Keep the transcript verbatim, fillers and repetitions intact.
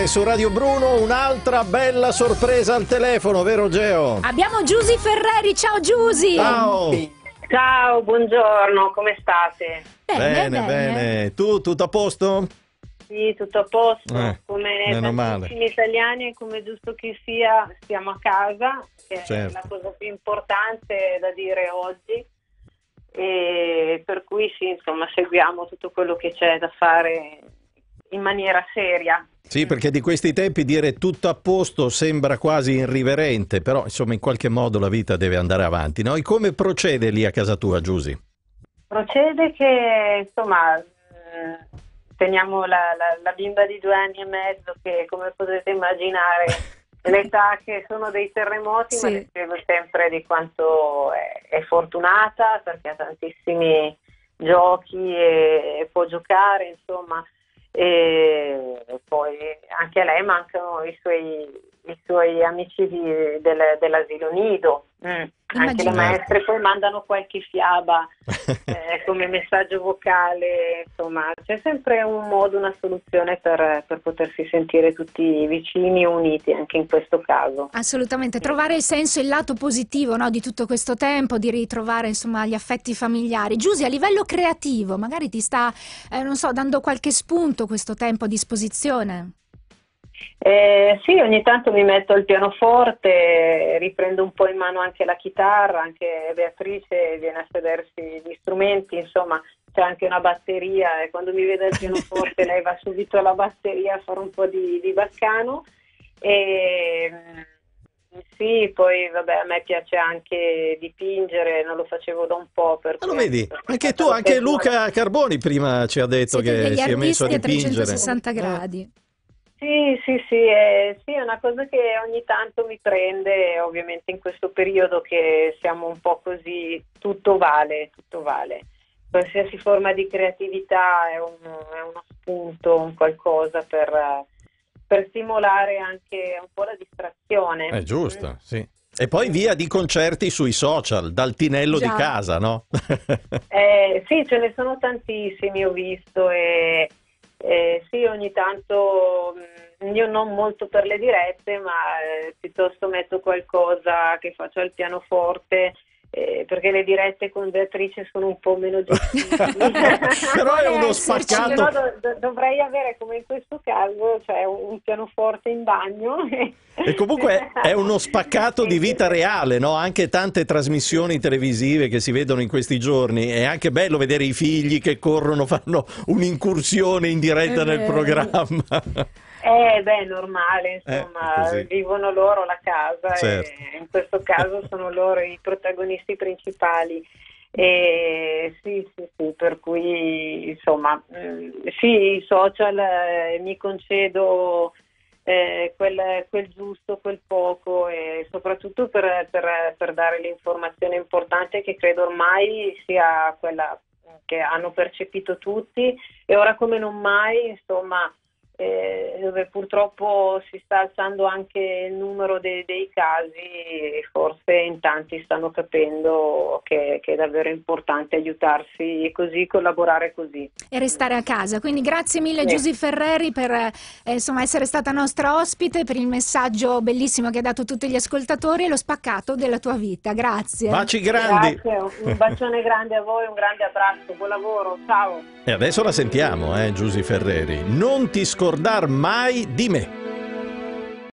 Su Radio Bruno un'altra bella sorpresa al telefono, vero Geo? Abbiamo Giusy Ferreri, ciao Giusy! Ciao! Ciao, buongiorno, come state? Bene, bene, bene. Tu, tutto a posto? Sì, tutto a posto, Eh, come meno tantissimi male. italiani e come giusto che sia, stiamo a casa, che Certo. è la cosa più importante da dire oggi, e per cui sì, insomma, seguiamo tutto quello che c'è da fare in maniera seria. Sì, perché di questi tempi dire tutto a posto sembra quasi irriverente, però insomma in qualche modo la vita deve andare avanti, no? E come procede lì a casa tua, Giusy? Procede che, insomma, mh, teniamo la, la, la bimba di due anni e mezzo che, come potete immaginare, è l'età che sono dei terremoti, Sì. ma le spiego sempre di quanto è, è fortunata, perché ha tantissimi giochi e, e può giocare, insomma, e poi anche a lei mancano i suoi, i suoi amici di, del, dell'asilo nido. Mm. Anche le maestre poi mandano qualche fiaba eh, come messaggio vocale, insomma c'è sempre un modo, una soluzione per, per potersi sentire tutti vicini e uniti anche in questo caso. Assolutamente, trovare il senso e il lato positivo, no, di tutto questo tempo, di ritrovare insomma gli affetti familiari. Giusy, a livello creativo, magari ti sta, eh, non so, dando qualche spunto questo tempo a disposizione? Eh, sì, ogni tanto mi metto al pianoforte, riprendo un po' in mano anche la chitarra, anche Beatrice viene a sedersi gli strumenti, insomma c'è anche una batteria e quando mi vede al pianoforte lei va subito alla batteria a fare un po' di, di baccano. E, sì, poi vabbè, a me piace anche dipingere, non lo facevo da un po'. Ma lo vedi? Anche tu, anche Luca Carboni prima ci ha detto Siete che degli si è messo a artisti a dipingere. trecentosessanta gradi. Sì, sì, sì, è, sì, è una cosa che ogni tanto mi prende, ovviamente in questo periodo che siamo un po' così, tutto vale, tutto vale. Qualsiasi forma di creatività è, un, è uno spunto, un qualcosa per, per stimolare anche un po' la distrazione. È giusto, sì. E poi via di concerti sui social, dal tinello Già. di casa, no? Eh, sì, ce ne sono tantissimi, ho visto, e eh, sì, ogni tanto mh, io non molto per le dirette, ma eh, piuttosto metto qualcosa che faccio al pianoforte, eh, perché le dirette con Beatrice sono un po' meno gestibili. Però è uno esserci, spaccato. No, do- do- dovrei avere, come in questo caso, cioè un, un pianoforte in bagno. E comunque è uno spaccato di vita reale, no? Anche tante trasmissioni televisive che si vedono in questi giorni. È anche bello vedere i figli che corrono, fanno un'incursione in diretta È nel vero. programma. Eh, beh, è normale, Eh, insomma, così. vivono loro la casa, Certo. e in questo caso sono loro i protagonisti principali. E sì, sì, sì, per cui insomma, mh, sì, i social, eh, mi concedo eh, quel, quel giusto, quel poco, e soprattutto per, per, per dare l'informazione importante che credo ormai sia quella che hanno percepito tutti, e ora come non mai, insomma, eh, dove purtroppo si sta alzando anche il numero dei, dei casi, e forse in tanti stanno capendo che, che è davvero importante aiutarsi così, collaborare così. E restare a casa. Quindi grazie mille Sì. Giusy Ferreri per eh, insomma essere stata nostra ospite, per il messaggio bellissimo che ha dato a tutti gli ascoltatori e lo spaccato della tua vita. Grazie. Baci grandi. Grazie, un bacione grande a voi, un grande abbraccio, buon lavoro, ciao! E adesso la sentiamo, eh, Giusy Ferreri. Non ti scordar mai di me.